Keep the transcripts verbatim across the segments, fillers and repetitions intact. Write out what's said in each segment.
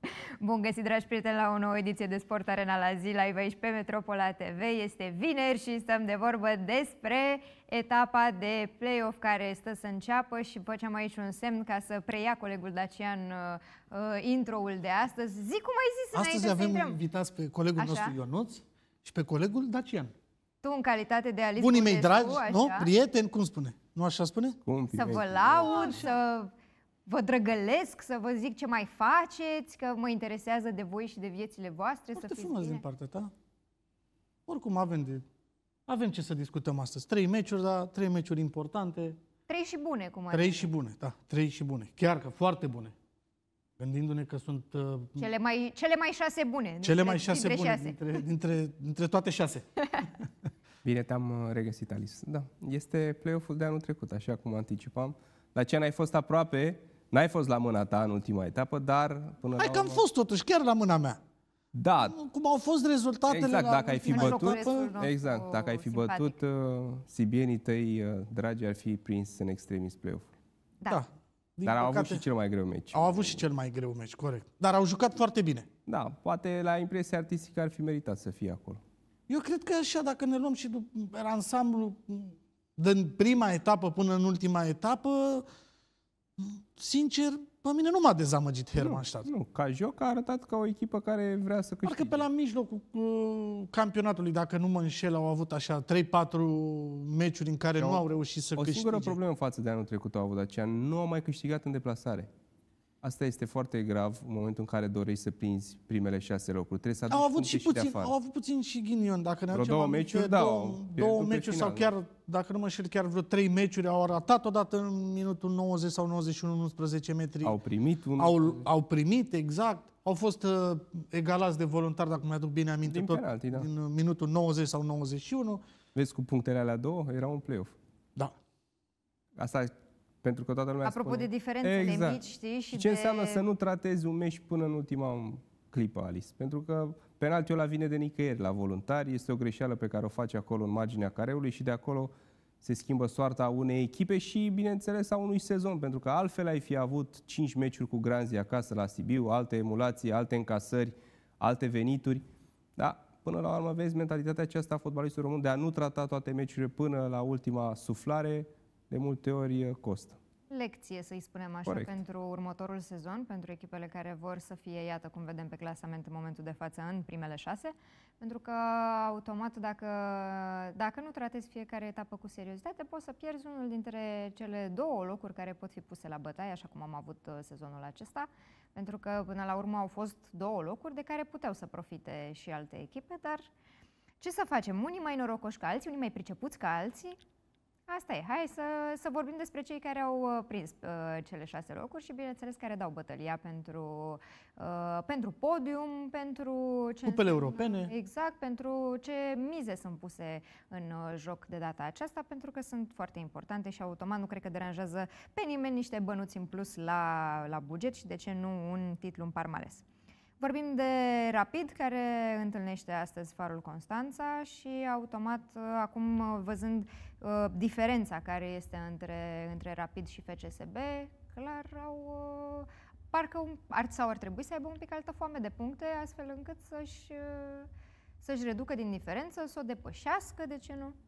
Bun găsit, dragi prieteni, la o nouă ediție de Sport Arena la zi, live aici pe Metropola T V. Este vineri și stăm de vorbă despre etapa de play-off care stă să înceapă și făceam aici un semn ca să preia colegul Dacian uh, uh, intro-ul de astăzi. Zic cum ai zis Astăzi înainte avem să intrăm. invitați pe colegul Așa? nostru Ionuț și pe colegul Dacian. Tu, în calitate de Alice Bunii mei Bundescu, dragi, așa, nu? Prieteni, cum spune? Nu așa spune? Cum, să vă laud, să vă drăgălesc, să vă zic ce mai faceți, că mă interesează de voi și de viețile voastre. Foarte să fiți frumos bine. din partea ta. Oricum avem de... Avem ce să discutăm astăzi. Trei meciuri, dar trei meciuri importante. Trei și bune, cum ar Trei veni. și bune, da. Trei și bune. Chiar că foarte bune. Gândindu-ne că sunt... Uh, Cele mai, cele mai șase bune. cele dintre, mai șase dintre bune șase. dintre, dintre, dintre toate șase. Bine te-am uh, regăsit, Alice. Da, este play-off-ul de anul trecut, așa cum anticipam. La ce n-ai fost aproape, n-ai fost la mâna ta în ultima etapă, dar până Hai la că am urmă... fost totuși chiar la mâna mea. Da, Cum au fost rezultatele exact, la dacă ai fi ultima bătut, etapă. nostru exact, dacă ai fi simpatic. bătut, uh, sibienii tăi, uh, dragi, ar fi prins în extremis play-off. Da. Da. Din Dar au avut păcate, și cel mai greu meci. Au avut și cel mai greu meci, corect. Dar au jucat foarte bine. Da, poate la impresia artistică ar fi meritat să fie acolo. Eu cred că așa, dacă ne luăm și după ansamblu, din prima etapă până în ultima etapă, sincer, pe mine nu m-a dezamăgit Hermannstadt. Nu, ca joc a arătat ca o echipă care vrea să câștige. Parcă pe la mijlocul uh, campionatului, dacă nu mă înșel, au avut așa trei patru meciuri în care Și nu au- au reușit să O câștige. singură problemă față de anul trecut au avut aceea, nu au mai câștigat în deplasare. Asta este foarte grav în momentul în care dorești să prinzi primele șase locuri. Trebuie să aduci Au avut puncte și de puțin, afară. au avut puțin și ghinion, dacă ne Vreo aducem două aminte, meciuri, da, două, au pierdut două pe meciuri sau final, chiar, dacă nu mă înșel, chiar vreo trei meciuri au ratat odată în minutul nouăzeci sau nouăzeci și unu, unsprezece metri. Au primit un... Au, au primit, exact. Au fost uh, egalați de voluntari, dacă mi-aduc bine aminte, Din tot penalti, da. din uh, minutul nouăzeci sau nouăzeci și unu. Vezi, cu punctele alea două, era un play-off. Da. Asta pentru că toată lumea Apropo spune... de diferențele exact. mici, știi? Și Și ce de... înseamnă să nu tratezi un meci până în ultima clipă, Alice? Pentru că penaltiul ăla vine de nicăieri la voluntari, este o greșeală pe care o face acolo în marginea careului și de acolo se schimbă soarta unei echipe și, bineînțeles, a unui sezon, pentru că altfel ai fi avut cinci meciuri cu Granzi acasă la Sibiu, alte emulații, alte încasări, alte venituri. Da, până la urmă vezi mentalitatea aceasta a fotbalistului român de a nu trata toate meciurile până la ultima suflare, de multe ori costă. lecție, să-i spunem așa, Corect. pentru următorul sezon, pentru echipele care vor să fie, iată cum vedem pe clasament în momentul de față, în primele șase, pentru că automat dacă, dacă nu tratezi fiecare etapă cu seriozitate, poți să pierzi unul dintre cele două locuri care pot fi puse la bătaie, așa cum am avut uh, sezonul acesta, pentru că până la urmă au fost două locuri de care puteau să profite și alte echipe, dar ce să facem? Unii mai norocoși ca alții, unii mai pricepuți ca alții. Asta e. Hai să, să vorbim despre cei care au uh, prins uh, cele șase locuri și, bineînțeles, care dau bătălia pentru, uh, pentru podium, pentru... Ce Cupele înseamnă- europene. Exact, pentru ce mize sunt puse în uh, joc de data aceasta, pentru că sunt foarte importante și automat nu cred că deranjează pe nimeni niște bănuți în plus la, la buget și, de ce nu, un titlu în palmares. Vorbim de Rapid, care întâlnește astăzi Farul Constanța și automat, acum văzând uh, diferența care este între, între Rapid și F C S B, clar au, uh, parcă un, ar, sau ar trebui să aibă un pic altă foame de puncte, astfel încât să-și, uh, să-și reducă din diferență, să o depășească, de ce nu?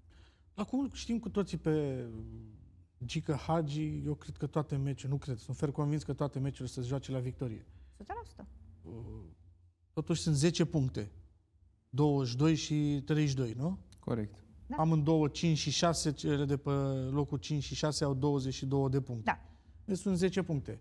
Acum știm cu toții pe Gică Hagi, eu cred că toate meciurile, nu cred, sunt fer convins că toate meciurile să se joace la victorie. o sută la sută. Totuși sunt zece puncte. douăzeci și doi și treizeci și doi, nu? Corect. Da. Amândouă cinci și șase, cele de pe locul cinci și șase au douăzeci și două de puncte. Da. Deci sunt zece puncte.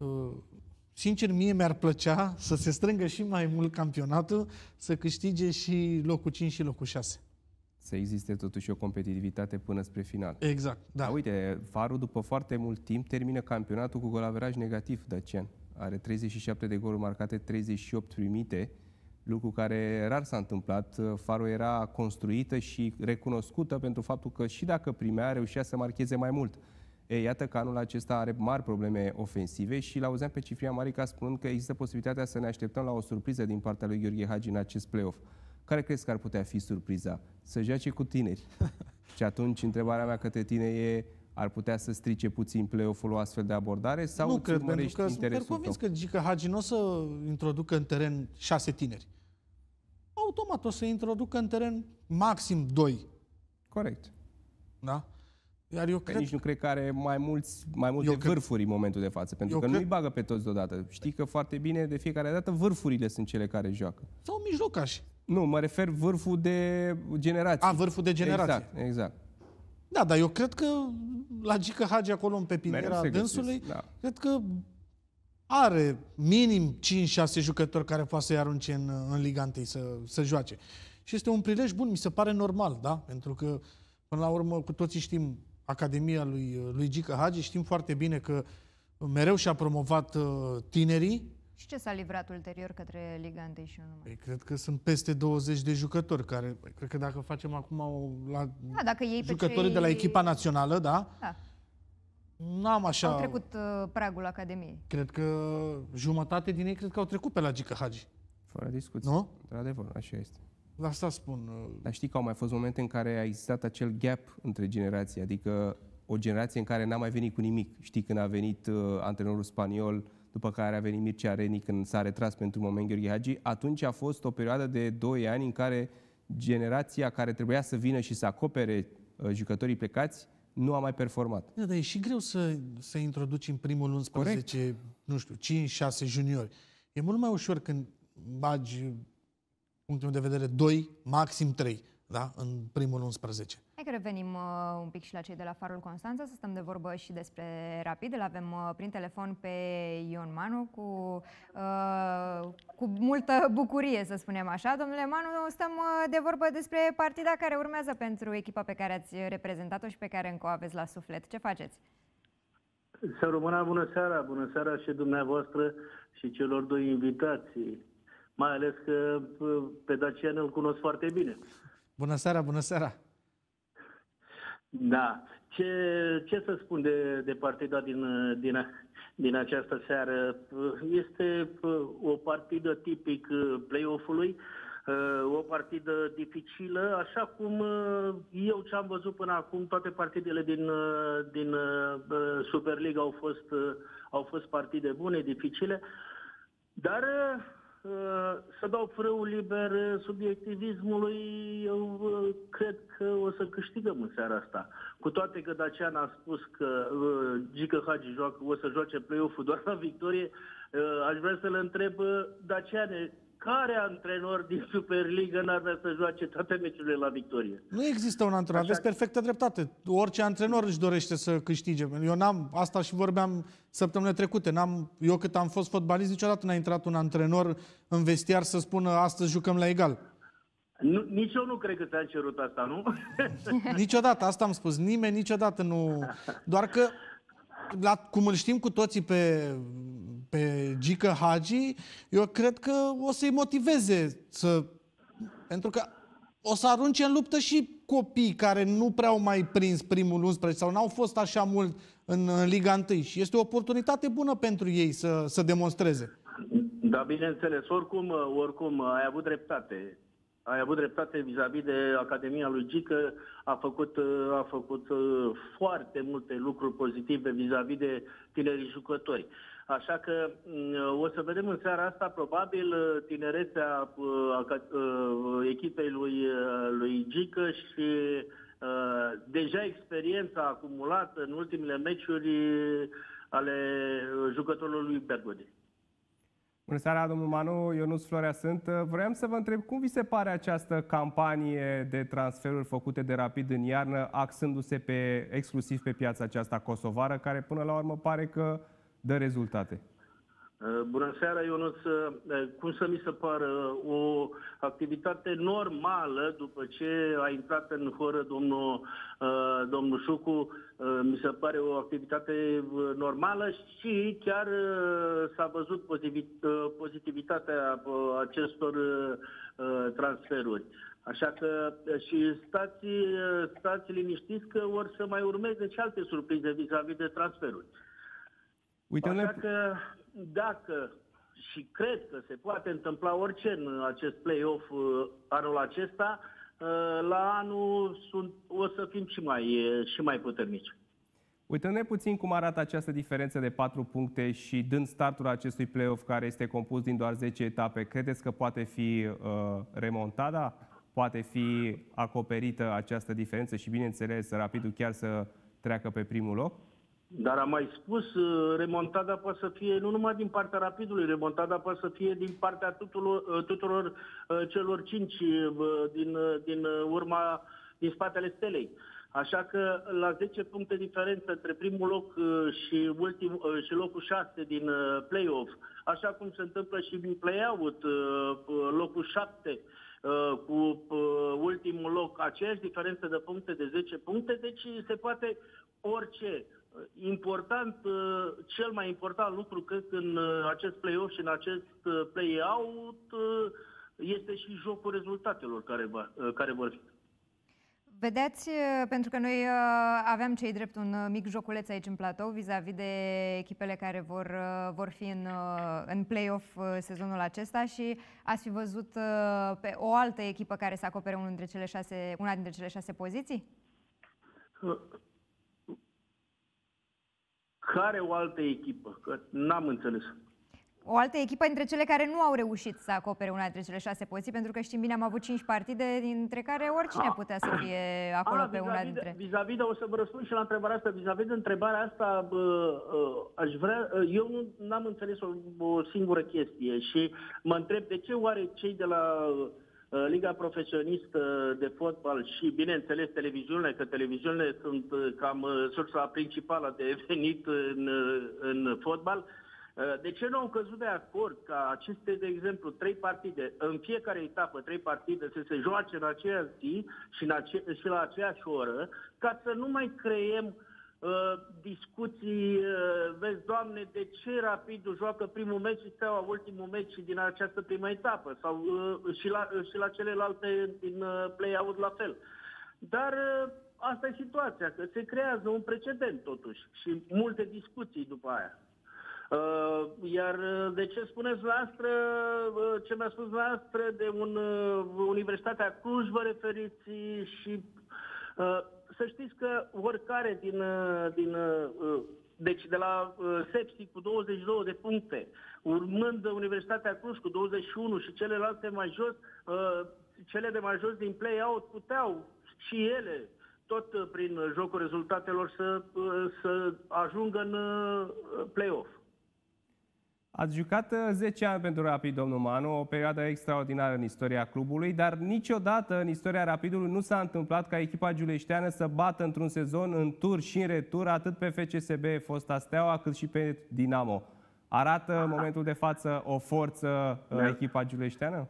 Sincer, mie mi-ar plăcea să se strângă și mai mult campionatul, să câștige și locul cinci și locul șase. Să existe totuși o competitivitate până spre final. Exact, da. Da. Uite, Farul după foarte mult timp termină campionatul cu golaveraj negativ, Dacian. Are treizeci și șapte de goluri marcate, treizeci și opt primite, lucru care rar s-a întâmplat. Farul era construită și recunoscută pentru faptul că și dacă primea, reușea să marcheze mai mult. E, iată că anul acesta are mari probleme ofensive și l-auzeam pe Ciprian Marica spunând că există posibilitatea să ne așteptăm la o surpriză din partea lui Gheorghe Hagi în acest play-off. Care crezi că ar putea fi surpriza? Să joace cu tineri. Și atunci întrebarea mea către tine e, ar putea să strice puțin play-off-ul o astfel de abordare? Sau nu cred, pentru că sunt interesul convins tău? că Gică Hagi nu o să introducă în teren șase tineri. Automat o să introducă în teren maxim doi. Corect. Da? Iar eu Că cred... nici nu cred că are mai, mulți, mai multe Eu cred- vârfuri în momentul de față, pentru Eu că cred- nu-i bagă pe toți deodată. Știi că foarte bine, de fiecare dată, vârfurile sunt cele care joacă. Sau mijlocași. Nu, mă refer vârful de generație. A, vârful de generație. Exact, exact. Da, dar eu cred că la Gică Hagi acolo în Mereu pepiniera se dânsului, găsesc, da. cred că are minim cinci șase jucători care poate să-i arunce în, în Liga unu să, să joace. Și este un prilej bun, mi se pare normal, da? Pentru că, până la urmă, cu toții știm Academia lui, lui Gică Hagi, știm foarte bine că mereu și-a promovat uh, tinerii. Și ce s-a livrat ulterior către Liga unu și nu numai? Păi, cred că sunt peste douăzeci de jucători care, păi, cred că dacă facem acum o, la Da, dacă ei pe jucătorii cei... de la echipa națională, da? Da, N-am așa... au trecut uh, pragul Academiei. Cred că jumătate din ei cred că au trecut pe la Gică Hagi. Fără discuție. Nu? Într-adevăr, așa este. La asta spun. uh, Dar știi că au mai fost momente în care a existat acel gap între generații, adică o generație în care n-a mai venit cu nimic. Știi când a venit uh, antrenorul spaniol, după care a venit Mircea Reni când s-a retras pentru un moment Gheorghe Hagi, atunci a fost o perioadă de doi ani în care generația care trebuia să vină și să acopere uh, jucătorii plecați nu a mai performat. Da, dar e și greu să, să introduci în primul unsprezece, Corect. nu știu, cinci șase juniori. E mult mai ușor când bagi, punctul meu de vedere, doi, maxim trei, da? În primul unsprezece. Hai că revenim uh, un pic și la cei de la Farul Constanța, să stăm de vorbă și despre Rapid. Îl avem uh, prin telefon pe Ion Manu cu, uh, cu multă bucurie, să spunem așa. Domnule Manu, stăm uh, de vorbă despre partida care urmează pentru echipa pe care ați reprezentat-o și pe care încă o aveți la suflet. Ce faceți? Să rămână bună seara, bună seara și dumneavoastră și celor doi invitați. Mai ales că pe Dacian îl cunosc foarte bine. Bună seara, bună seara! Da. Ce, ce să spun de, de partida din, din, din această seară? Este o partidă tipic play-off-ului, o partidă dificilă, așa cum eu ce am văzut până acum, toate partidele din, din Superliga au fost, au fost partide bune, dificile, dar să dau frâul liber subiectivismului, eu cred că o să câștigăm în seara asta. Cu toate că Dacian a spus că Gică Hagi joacă, o să joace play-off-ul doar la victorie, aș vrea să-l întreb, Daciane, care antrenor din Superliga n-ar vrea să joace toate meciurile la victorie? Nu există un antrenor, Așa... aveți perfectă dreptate. Orice antrenor își dorește să câștige. Eu n-am, asta și vorbeam săptămâna trecută, n-am, eu cât am fost fotbalist, niciodată n-a intrat un antrenor în vestiar să spună astăzi jucăm la egal. Nu, nici eu nu cred că ți-am cerut asta, nu? Niciodată, asta am spus, nimeni niciodată nu... Doar că, la, cum îl știm cu toții pe, pe Gică Hagi, eu cred că o să-i motiveze să... Pentru că o să arunce în luptă și copii care nu prea au mai prins primul unsprezece sau n-au fost așa mult în, în Liga unu și este o oportunitate bună pentru ei să, să demonstreze. Da, bineînțeles. Oricum, oricum ai avut dreptate. Ai avut dreptate vis-a-vis de Academia lui Gică, a făcut, a făcut foarte multe lucruri pozitive vis-a-vis de tinerii jucători. Așa că o să vedem în seara asta probabil tinerețea echipei lui, lui Gică și deja experiența acumulată în ultimele meciuri ale jucătorilor lui Bergodi. Bună seara, domnul Manu, Ionuț Florea sunt. Vreau să vă întreb cum vi se pare această campanie de transferuri făcute de Rapid în iarnă, axându-se pe, exclusiv pe piața aceasta kosovară, care până la urmă pare că dă rezultate? Bună seara, Ionuț. Cum să mi se pară o activitate normală după ce a intrat în horă domnul, domnul Șucu, mi se pare o activitate normală și chiar s-a văzut pozitivitatea acestor transferuri. Așa că și stați, stați liniștiți că vor să mai urmeze și alte surprize vis-a-vis de transferuri. Uite, Așa că dacă și cred că se poate întâmpla orice în acest play-off anul acesta, la anul sunt, o să fim și mai, și mai puternici. Uitându-ne puțin cum arată această diferență de patru puncte și dând startul acestui play-off care este compus din doar zece etape, credeți că poate fi uh, remontada? Poate fi acoperită această diferență și, bineînțeles, Rapidul chiar să treacă pe primul loc? Dar am mai spus, remontada poate să fie nu numai din partea Rapidului, remontada poate să fie din partea tuturor, tuturor celor cinci din, din urma, din spatele Stelei. Așa că la zece puncte diferență între primul loc și, ultim, și locul șase din play-off, așa cum se întâmplă și din play-out, locul șapte cu ultimul loc, aceeași diferență de puncte de zece puncte, deci se poate orice. Important, cel mai important lucru cred în acest play-off și în acest play-out este și jocul rezultatelor care, va, care vor fi. Vedeți, pentru că noi aveam cei drept un mic joculeț aici în platou vis-a-vis de echipele care vor, vor fi în, în play-off sezonul acesta și ați fi văzut pe o altă echipă care să acopere unul dintre cele șase, una dintre cele șase poziții? Care o altă echipă? Că n-am înțeles. O altă echipă dintre cele care nu au reușit să acopere una dintre cele șase poziții, pentru că știm bine, am avut cinci partide, dintre care oricine putea să fie acolo A, pe una dintre... Vis-a-vis de, o să vă răspund și la întrebarea asta, vis-a-vis de întrebarea asta, bă, aș vrea, eu nu n-am înțeles o, o singură chestie și mă întreb de ce oare cei de la Liga Profesionistă de Fotbal și, bineînțeles, televiziunile, că televiziunile sunt cam sursa principală de venit în, în fotbal. De ce nu au căzut de acord ca aceste, de exemplu, trei partide, în fiecare etapă, trei partide, să se joace în aceeași zi și, în ace- și la aceeași oră, ca să nu mai creăm uh, discuții, uh, vezi, Doamne, de ce Rapidul joacă primul meci și Steaua ultimul meci din această primă etapă, sau uh, și, la, uh, și la celelalte din uh, play-out la fel. Dar uh, asta e situația, că se creează un precedent totuși și multe discuții după aia. Uh, iar de ce spuneți dumneavoastră, uh, ce mi-a spus dumneavoastră de un, uh, Universitatea Cluj vă referiți și uh, să știți că oricare din, uh, din uh, deci de la uh, Sepsi cu douăzeci și două de puncte, urmând Universitatea Cluj cu douăzeci și unu și celelalte mai jos, uh, cele de mai jos din play-out puteau și ele tot prin jocul rezultatelor să, uh, să ajungă în uh, play-off. Ați jucat zece ani pentru Rapid, domnul Manu, o perioadă extraordinară în istoria clubului, dar niciodată în istoria Rapidului nu s-a întâmplat ca echipa giuleșteană să bată într-un sezon în tur și în retur atât pe F C S B, fosta Steaua, cât și pe Dinamo. Arată în momentul de față o forță da. echipa giuleșteană?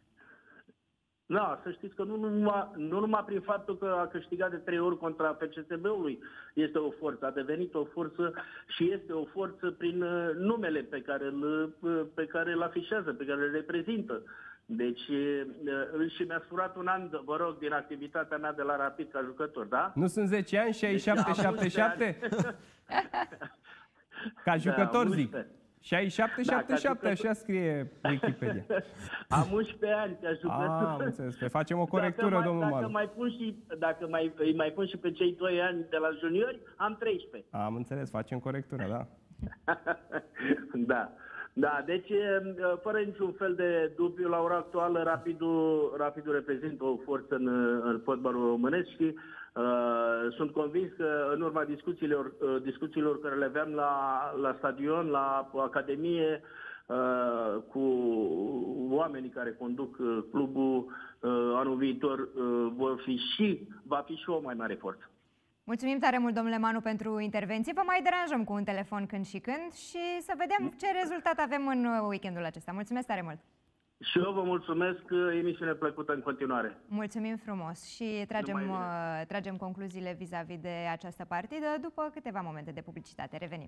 Da, să știți că nu numai, nu numai prin faptul că a câștigat de trei ori contra F C S B-ului este o forță, a devenit o forță și este o forță prin numele pe care îl, pe care îl afișează, pe care îl reprezintă. Deci, și mi-a furat un an, vă rog, din activitatea mea de la Rapid ca jucător, da? Nu sunt zece ani, șaizeci și șapte șaptezeci și șapte? Ca jucător, da, zic. șaizeci și șapte șaptezeci și șapte, așa scrie Wikipedia. Am unsprezece ani ca jucător. Am înțeles. Facem o corectură, dacă domnul mai, Manu. Dacă, mai pun, și, dacă mai, îi mai pun și pe cei doi ani de la juniori, am treisprezece. Am înțeles, facem corectură, da. Da. Da, deci, fără niciun fel de dubiu, la ora actuală, Rapidul, Rapidul reprezintă o forță în, în fotbalul românesc și uh, sunt convins că în urma discuțiilor, uh, discuțiilor care le aveam la, la stadion, la Academie, uh, cu oamenii care conduc clubul, uh, anul viitor uh, vor fi și, va fi și o mai mare forță. Mulțumim tare mult, domnule Manu, pentru intervenție. Vă mai deranjăm cu un telefon când și când și să vedem ce rezultat avem în weekendul acesta. Mulțumesc tare mult! Și eu vă mulțumesc, emisiune plăcută în continuare. Mulțumim frumos și tragem, uh, tragem concluziile vis-a-vis de această partidă după câteva momente de publicitate. Revenim!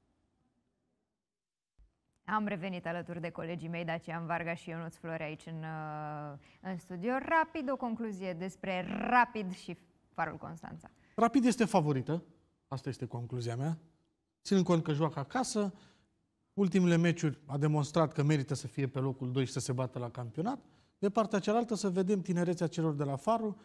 Am revenit alături de colegii mei, Dacian Varga și Ionuț Flori aici în, uh, în studio. Rapid o concluzie despre Rapid și Farul Constanța. Rapid este favorită, asta este concluzia mea, ținând cont că joacă acasă, ultimele meciuri a demonstrat că merită să fie pe locul doi și să se bată la campionat. De partea cealaltă să vedem tinerețea celor de la Farul,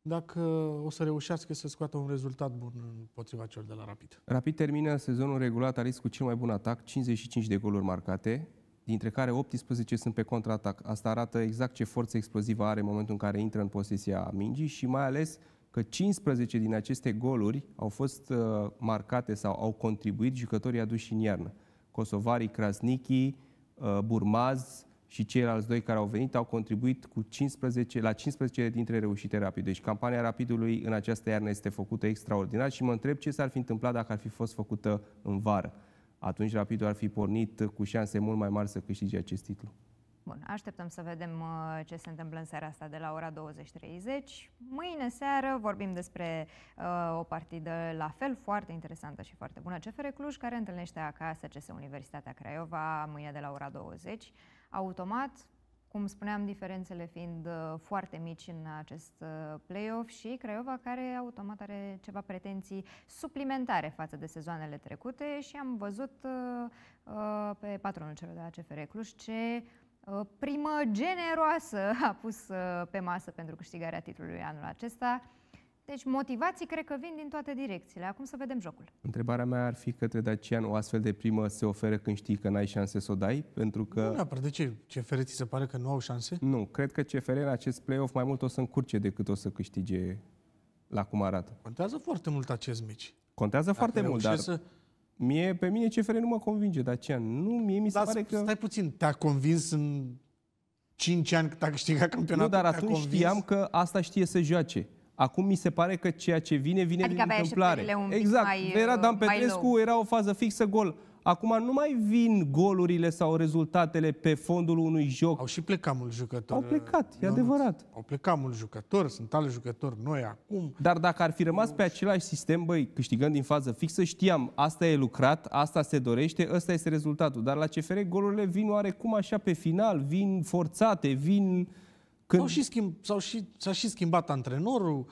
dacă o să reușească să scoată un rezultat bun împotriva celor de la Rapid. Rapid termină sezonul regulat Aris cu cel mai bun atac, cincizeci și cinci de goluri marcate, dintre care optsprezece sunt pe contraatac. Asta arată exact ce forță explozivă are în momentul în care intră în posesia mingii și mai ales că cincisprezece din aceste goluri au fost uh, marcate sau au contribuit jucătorii aduși în iarnă. Kosovari, Krasniqi, uh, Burmaz și ceilalți doi care au venit au contribuit cu cincisprezece, la cincisprezece dintre reușite Rapid. Deci campania Rapidului în această iarnă este făcută extraordinar și mă întreb ce s-ar fi întâmplat dacă ar fi fost făcută în vară. Atunci Rapidul ar fi pornit cu șanse mult mai mari să câștige acest titlu. Bun, așteptăm să vedem uh, ce se întâmplă în seara asta de la ora douăzeci și treizeci. Mâine seară vorbim despre uh, o partidă la fel foarte interesantă și foarte bună. C F R Cluj, care întâlnește acasă C S Universitatea Craiova mâine de la ora douăzeci. Automat, cum spuneam, diferențele fiind uh, foarte mici în acest uh, play-off și Craiova care automat are ceva pretenții suplimentare față de sezoanele trecute și am văzut uh, uh, pe patronul celor de la C F R Cluj ce primă generoasă a pus pe masă pentru câștigarea titlului anul acesta. Deci motivații cred că vin din toate direcțiile. Acum să vedem jocul. Întrebarea mea ar fi către Dacian, o astfel de primă se oferă când știi că n-ai șanse să o dai? Pentru că... Nu neapărat. De ce? C F R ți se pare că nu au șanse? Nu. Cred că C F R în acest play-off mai mult o să încurce decât o să câștige la cum arată. Contează foarte mult acest meci. Contează Dacă foarte mult, dar... Să... Mie, pe mine C F R nu mă convinge, Dacian. Nu, mie mi se Las, pare că... Stai puțin, te-a convins în cinci ani cât a câștigat campionatul? Nu, dar atunci convins? știam că asta știe să joace. Acum mi se pare că ceea ce vine, vine adică din întâmplare. Exact. Mai, era Dan Petrescu, era o fază fixă, gol. Acum nu mai vin golurile sau rezultatele pe fondul unui joc. Au și plecat mulți jucători. Au plecat, e nu, adevărat. Au plecat mulți jucători, sunt alți jucători noi acum. Dar dacă ar fi rămas pe același sistem, băi, câștigând din fază fixă, știam, asta e lucrat, asta se dorește, ăsta este rezultatul. Dar la C F R golurile vin oarecum așa pe final, vin forțate, vin... Când... S-au și schimb, s-au și, s-a și schimbat antrenorul.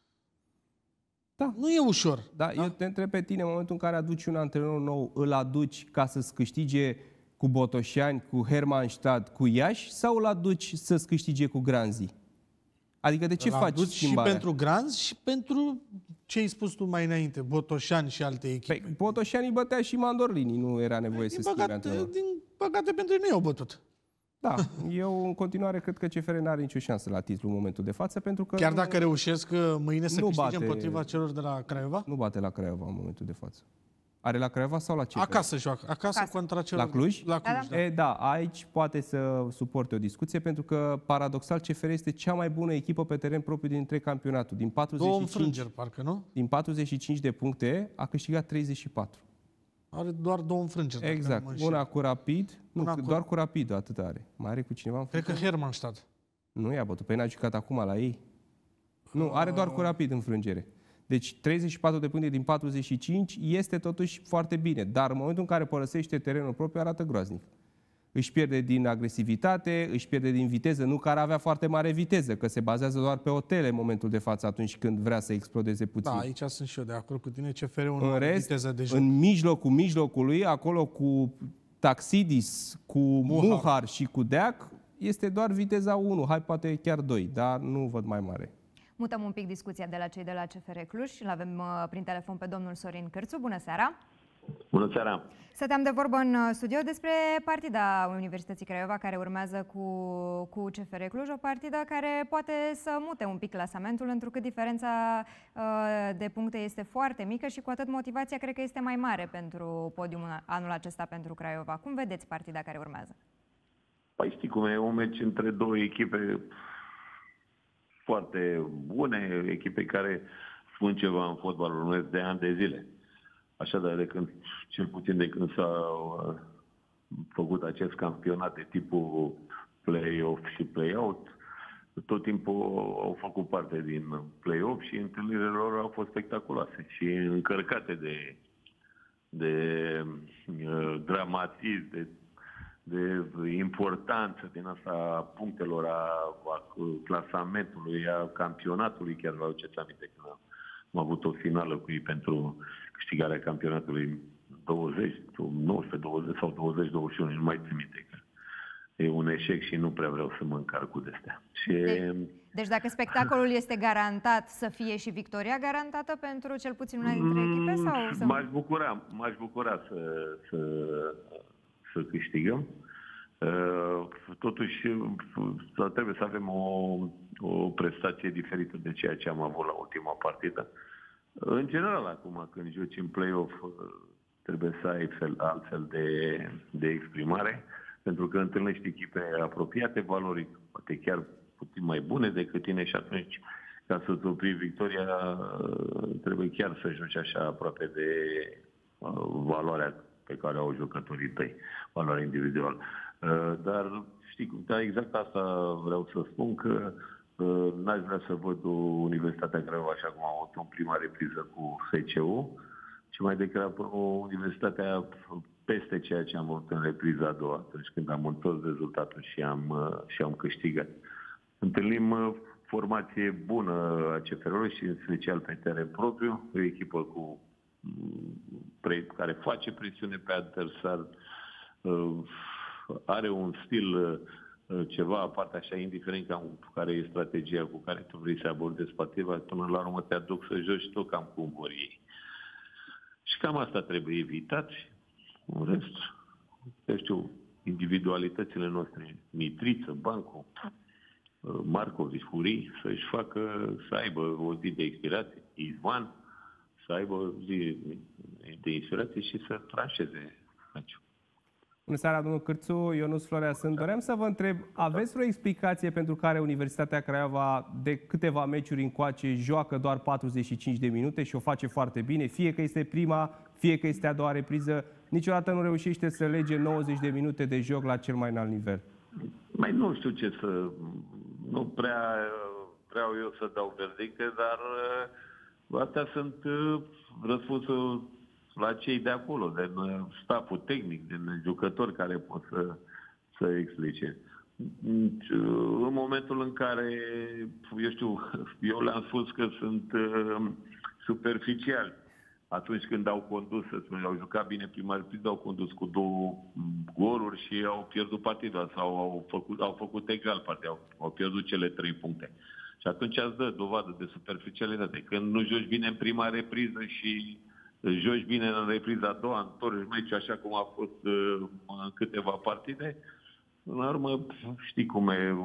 Da. Nu e ușor. Da, da, eu te întreb pe tine, în momentul în care aduci un antrenor nou, îl aduci ca să-ți câștige cu Botoșani, cu Hermannstadt, cu Iași, sau îl aduci să-ți câștige cu Granzi? Adică de ce îl faci schimbarea? Și pentru Granzi și pentru ce ai spus tu mai înainte, Botoșani și alte echipe. Păi, Botoșani bătea și Mandorlini, nu era nevoie din să schimbe antrenor. Din păcate pentru ei nu i-au bătut. Da, eu în continuare cred că C F R n-are nicio șansă la titlu în momentul de față, pentru că... Chiar nu, dacă reușesc mâine să nu câștige bate, împotriva celor de la Craiova? Nu bate la Craiova în momentul de față. Are la Craiova sau la C F R? Acasă joacă, acasă, acasă. contra celor... La Cluj? La Cluj, da, da. E, da, aici poate să suporte o discuție, pentru că, paradoxal, C F R este cea mai bună echipă pe teren propriu dintre campionatul. Din patruzeci și cinci, Două înfrângeri, parcă, nu? din patruzeci și cinci de puncte, a câștigat treizeci și patru. Are doar două înfrângeri. Exact. Una cu Rapid, nu, Una cu... doar cu Rapid, atât are. Mai are cu cineva? Cred că Hermannstadt. Nu i-a bătut, pe n-a jucat acum la ei. Nu, are doar cu Rapid înfrângere. Deci treizeci și patru de puncte din patruzeci și cinci este totuși foarte bine, dar în momentul în care părăsește terenul propriu arată groaznic. Își pierde din agresivitate, își pierde din viteză, nu că ar avea foarte mare viteză, că se bazează doar pe otele în momentul de față atunci când vrea să explodeze puțin. Da, aici sunt și eu de acord cu tine. C F R-ul nu În are rest, viteză de joc. în mijlocul mijlocului, acolo cu Taxidis, cu Muhar, Muhar și cu Deac, este doar viteza unu, hai poate chiar doi, dar nu văd mai mare. Mutăm un pic discuția de la cei de la C F R Cluj și l-avem uh, prin telefon pe domnul Sorin Cârțu. Bună seara! Bună seara! Stăteam de vorbă în studio despre partida Universității Craiova care urmează cu, cu C F R Cluj, o partidă care poate să mute un pic clasamentul, întrucât diferența uh, de puncte este foarte mică și cu atât motivația cred că este mai mare pentru podiumul anul acesta pentru Craiova. Cum vedeți partida care urmează? Păi știi cum e, un meci între două echipe foarte bune, echipe care spun ceva în fotbalul românesc de ani de zile. Așadar, de când, cel puțin de când s-au făcut acest campionat de tipul play-off și play-out, tot timpul au făcut parte din play-off și întâlnirile lor au fost spectaculoase și încărcate de, de uh, dramatism, de, de importanță din asta a punctelor, a, a clasamentului, a campionatului. Chiar vă aduceți aminte când am, am avut o finală cu ei pentru câștigarea campionatului douăzeci, nouăsprezece, douăzeci sau douăzeci douăzeci și unu, nu mai țin minte. e un eșec și nu prea vreau să mă încarc cu de-astea. Și... De, deci dacă spectacolul este garantat, să fie și victoria garantată pentru cel puțin una dintre echipe? Sau să... M-aș bucura, m-aș bucura să, să, să câștigăm. Totuși, trebuie să avem o, o prestație diferită de ceea ce am avut la ultima partidă. În general, acum, când joci în play-off, trebuie să ai fel, altfel de, de exprimare, pentru că întâlnești echipe apropiate valoric, poate chiar puțin mai bune decât tine și atunci, ca să-ți opri victoria, trebuie chiar să joci așa aproape de valoarea pe care au jucătorii tăi, valoarea individuală. Dar, știi, da, exact asta vreau să spun, că n-aș vrea să văd o Universitatea Craiova așa cum am avut în prima repriză cu F C U, ci mai degrabă o Universitatea peste ceea ce am avut în repriza a doua, atunci când am întors rezultatul și am, și am câștigat. Întâlnim formație bună a C F R-ului și în special pe teren propriu, o echipă cu, care face presiune pe adversar, are un stil ceva aparte așa, indiferent cam care e strategia cu care tu vrei să abordezi partida, până la urmă te aduc să joci tot cam cum vor ei. Și cam asta trebuie evitat. În rest, eu știu, individualitățile noastre, Mitriță, Bancu, Marcovici, Furii, să-și facă, să aibă o zi de inspirație, Ivan, să aibă o zi de inspirație și să tranșeze meciul. Bună seara, domnul Cârțu, Ionuț Florea sunt. Doream să vă întreb, aveți vreo explicație pentru care Universitatea Craiova de câteva meciuri încoace joacă doar patruzeci și cinci de minute și o face foarte bine? Fie că este prima, fie că este a doua repriză, niciodată nu reușește să lege nouăzeci de minute de joc la cel mai înalt nivel. Mai nu știu ce să... Nu prea vreau eu să dau verdicte, dar astea sunt răspunsul la cei de acolo, din staful tehnic, din jucători care pot să, să explice. În momentul în care, eu știu, eu le-am spus că sunt uh, superficiali. Atunci când au condus, să spun, au jucat bine prima repriză, au condus cu două goluri și au pierdut partida sau au făcut, au făcut egal partida, au, au pierdut cele trei puncte. Și atunci îți dă dovadă de superficialitate. Când nu joci bine în prima repriză și joci bine în repriza a doua, întorci meciul așa cum a fost uh, în câteva partide, în urmă, știi cum e,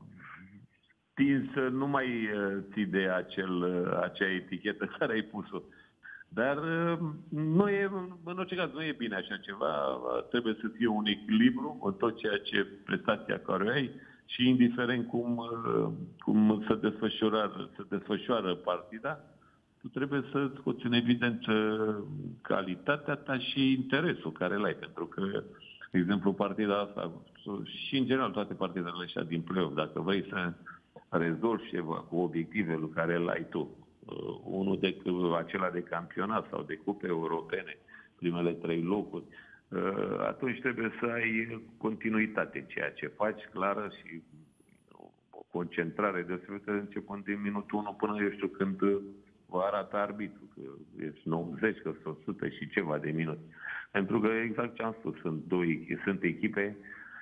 tin să nu mai uh, ții de acel, uh, acea etichetă care ai pus-o. Dar uh, nu e, în orice caz, nu e bine așa ceva, trebuie să fie un echilibru în tot ceea ce prestația care ai și indiferent cum, uh, cum se desfășoară, se desfășoară partida, tu trebuie să scoți în evidență calitatea ta și interesul care îl ai. Pentru că, de exemplu, partida asta și, în general, toate partidele așa din play-off, dacă vrei să rezolvi ceva cu obiectivele care îl ai tu, uh, unul de acela de campionat sau de cupe europene, primele trei locuri, uh, atunci trebuie să ai continuitate în ceea ce faci, clară și o concentrare deosebită începând din minutul unu până, eu știu, când vă arată arbitru, că ești nouăzeci, că sunt o sută și ceva de minute. Pentru că, exact ce am spus, sunt, doi, sunt echipe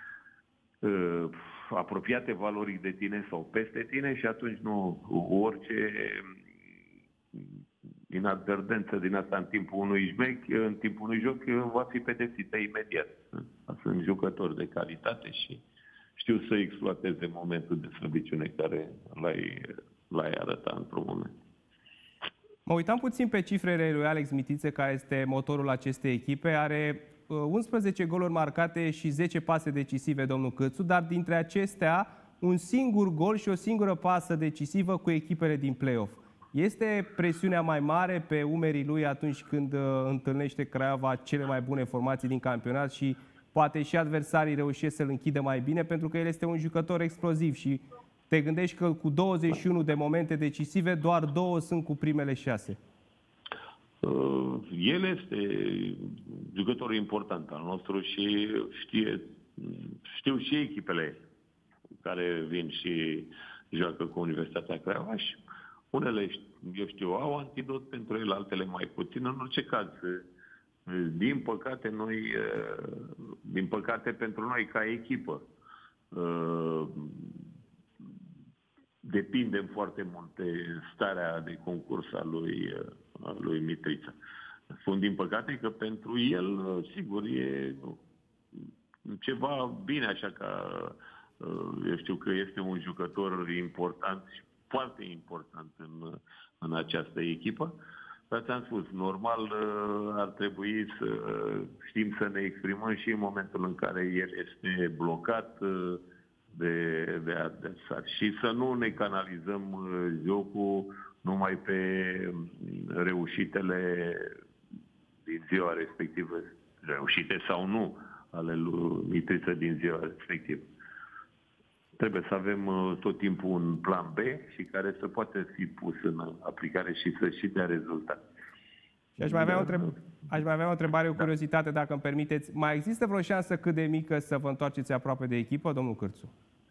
uh, apropiate valoric de tine sau peste tine și atunci nu orice inadvertență din asta în timpul unui joc, în timpul unui joc va fi pedepsită imediat. Sunt jucători de calitate și știu să exploateze momentul de slăbiciune care l-ai, l-ai arătat într-un moment. Mă uitam puțin pe cifrele lui Alex Mitiță, care este motorul acestei echipe. Are unsprezece goluri marcate și zece pase decisive, domnul Câțu, dar dintre acestea un singur gol și o singură pasă decisivă cu echipele din play-off. Este presiunea mai mare pe umerii lui atunci când întâlnește Craiova cele mai bune formații din campionat și poate și adversarii reușesc să-l închidă mai bine, pentru că el este un jucător exploziv și te gândești că cu douăzeci și unu de momente decisive, doar două sunt cu primele șase. Uh, el este jucătorul important al nostru și știe, știu și echipele care vin și joacă cu Universitatea Craiova și unele, eu știu, au antidot pentru el, altele mai puțin. În orice caz, din păcate, noi, din păcate pentru noi ca echipă, uh, depindem foarte mult de starea de concurs a lui, a lui Mitriță. Spun din păcate că pentru el, sigur, e ceva bine, așa ca eu știu că este un jucător important și foarte important în, în această echipă. Dar ți-am spus, normal ar trebui să știm să ne exprimăm și în momentul în care el este blocat de, de adversari și să nu ne canalizăm jocul numai pe reușitele din ziua respectivă, reușite sau nu, ale lui Mitriță din ziua respectivă. Trebuie să avem tot timpul un plan B și care să poate fi pus în aplicare și să și dea rezultate. Și aș mai avea o, întreb... aș mai avea o întrebare, o curiozitate, dacă îmi permiteți. Mai există vreo șansă cât de mică să vă întoarceți aproape de echipă, domnul Cârțu?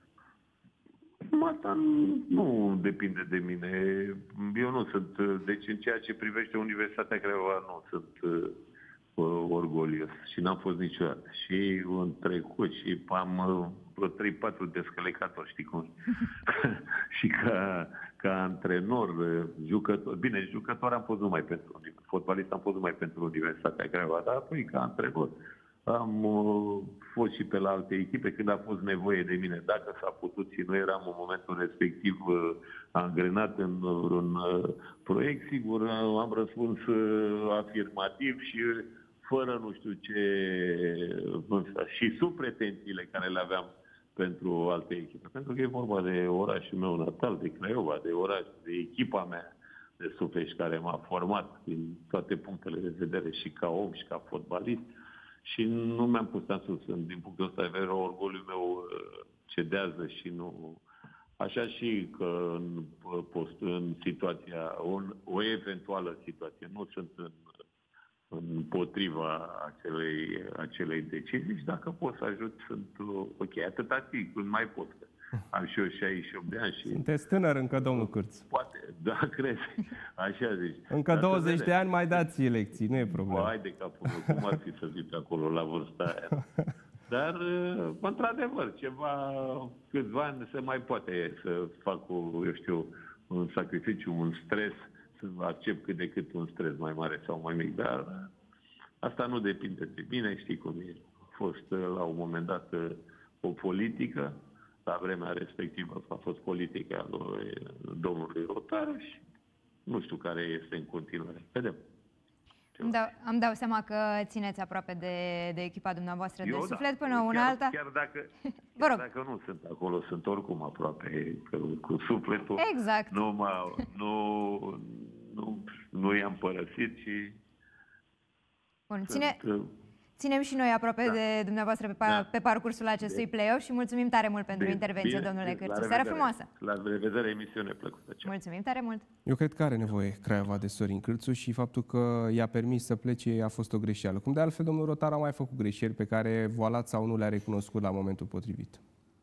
Asta nu depinde de mine. Eu nu sunt. Deci în ceea ce privește Universitatea Craiova nu sunt uh, orgolios și n-am fost niciodată. Și în trecut și am vreo trei patru descălecatori, știi cum? Și ca, ca antrenor, jucător, bine, jucător am fost numai pentru, fotbalist am fost numai pentru Universitatea Craiova, dar apoi ca antrenor am uh, fost și pe la alte echipe când a fost nevoie de mine, dacă s-a putut și nu eram în momentul respectiv uh, angrenat în un uh, proiect, sigur uh, am răspuns uh, afirmativ și uh, fără nu știu ce, uh, și sub pretențiile care le aveam pentru alte echipe. Pentru că e vorba de orașul meu natal, de Craiova, de oraș, de echipa mea de suflet care m-a format din toate punctele de vedere și ca om și ca fotbalist. Și nu mi-am pus în sus. Din punctul ăsta de vedere, orgoliul meu cedează și nu... Așa și că în, post, în situația, în, o eventuală situație, nu sunt în, împotriva acelei, acelei decizii și dacă pot să ajut, sunt ok. Atâta timp, când mai pot. Am și eu șaizeci și opt de ani și... Sunteți tânăr încă, domnul Cârț. Poate, da, crezi. Așa zici. Încă douăzeci de ani mai dați lecții, nu e problemă. Hai de capul meu, cum ar fi să zic acolo la vârsta aia. Dar, într-adevăr, ceva, câțiva ani se mai poate să fac, o, eu știu, un sacrificiu, un stres, să accept cât de cât un stres mai mare sau mai mic, dar asta nu depinde de mine, știi cum e. A fost la un moment dat o politică, la vremea respectivă a fost politica lui domnului Rotaru și nu știu care este în continuare. Vedem. Îmi dau, îmi dau seama că țineți aproape de, de echipa dumneavoastră Eu, de da. suflet până chiar, una alta. Chiar dacă, Vă rog. chiar dacă nu sunt acolo, sunt oricum aproape cu sufletul. Exact. Nu, mă, nu, nu, nu i-am părăsit și... Bun, ține... sunt, Ținem și noi aproape da. de dumneavoastră pe, pa Da. pe parcursul acestui play-off și mulțumim tare mult pentru Bine, intervenție, bine, domnule la Cârțu. Seară revedere. frumoasă! La revedere, emisiune plăcută. Ceau. Mulțumim tare mult! Eu cred că are nevoie Craiova de Sorin Cârțu și faptul că i-a permis să plece a fost o greșeală. Cum de altfel domnul Rotar a mai făcut greșeli pe care Voalat sau nu le-a recunoscut la momentul potrivit.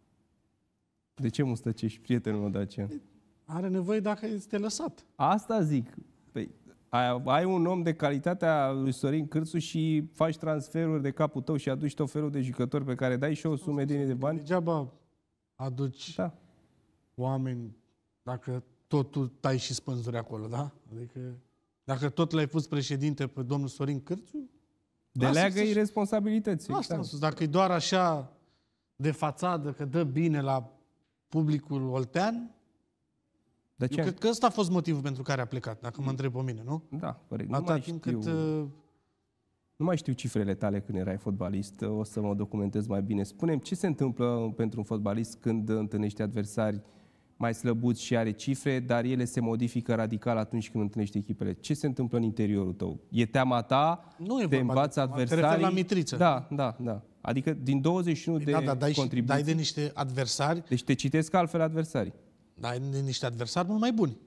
De ce mustăcești, prietenul meu Dacian? Are nevoie dacă este lăsat. Asta zic. Păi, ai, ai un om de calitatea lui Sorin Cârțu și faci transferuri de capul tău și aduci tot felul de jucători pe care dai și o sumedenie de bani. Degeaba aduci Da. oameni dacă tot tu tai și spânzuri acolo, da? Adică dacă tot l-ai pus președinte pe domnul Sorin Cârțu, Deleagă-i responsabilități. asta am spus. Dacă e doar așa de fațadă, că dă bine la publicul oltean, De eu ce? cred că ăsta a fost motivul pentru care a plecat, dacă mă întreb pe mine, nu? Da, corect. Nu Atâta mai, timp știu, cât... uh, nu mai știu cifrele tale când erai fotbalist, o să mă documentez mai bine. Spune-mi, ce se întâmplă pentru un fotbalist când întâlnește adversari mai slăbuți și are cifre, dar ele se modifică radical atunci când întâlnește echipele? Ce se întâmplă în interiorul tău? E teama ta? Nu e te vorba învață de teama, te adversarii? referi la Mitriță. Da, da, da. Adică din douăzeci și unu de da, da, dai, și, contribuții... dai de niște adversari, Deci te citesc altfel adversarii. dai de niște adversari mult mai buni.